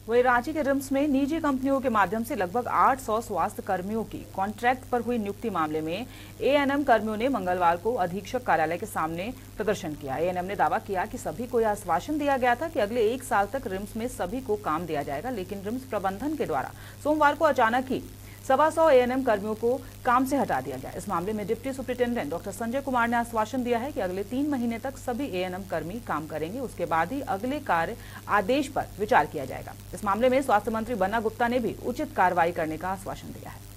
वहीं रांची के रिम्स में निजी कंपनियों के माध्यम से लगभग 800 स्वास्थ्य कर्मियों की कॉन्ट्रैक्ट पर हुई नियुक्ति मामले में एएनएम कर्मियों ने मंगलवार को अधीक्षक कार्यालय के सामने प्रदर्शन किया। एएनएम ने दावा किया कि सभी को यह आश्वासन दिया गया था कि अगले 1 साल तक रिम्स में सभी को काम दिया जाएगा, लेकिन रिम्स प्रबंधन के द्वारा सोमवार को अचानक ही 125 एएनएम कर्मियों को काम से हटा दिया गया। इस मामले में deputy superintendent doctor Sanjay Kumar ने आश्वासन दिया है कि अगले 3 महीने तक सभी एएनएम कर्मी काम करेंगे, उसके बाद ही अगले कार्य आदेश पर विचार किया जाएगा। इस मामले में स्वास्थ्य मंत्री बन्ना गुप्ता ने भी उचित कार्रवाई करने का आश्वासन दिया है।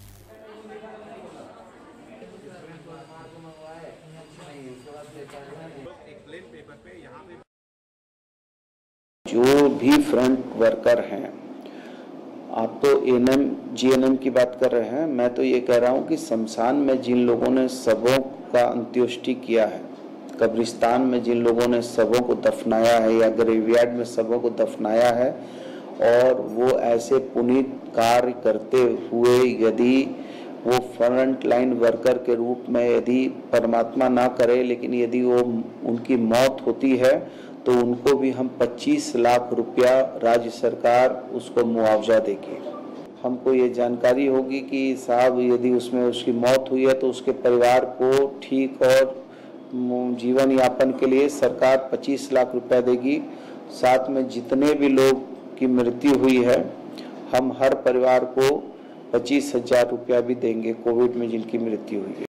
जो भी फ्रंट वर्कर हैं, आप तो एएनएम जीएनएम की बात कर रहे हैं, मैं तो ये कह रहा हूँ कि शमशान में जिन लोगों ने शवों का अंत्येष्टि किया है, कब्रिस्तान में जिन लोगों ने शवों को दफनाया है या ग्रेवयार्ड में शवों को दफनाया है, और वो ऐसे पुनीत कार्य करते हुए यदि वो फ्रंट लाइन वर्कर के रूप में यदि परमात्मा ना करे, लेकिन यदि वो उनकी मौत होती है तो उनको भी हम 25 लाख रुपया राज्य सरकार उसको मुआवजा देगी। हमको ये जानकारी होगी कि साहब यदि उसमें उसकी मौत हुई है तो उसके परिवार को ठीक और जीवन यापन के लिए सरकार 25 लाख रुपया देगी। साथ में जितने भी लोग की मृत्यु हुई है, हम हर परिवार को 25,000 रुपया भी देंगे, कोविड में जिनकी मृत्यु हुई है।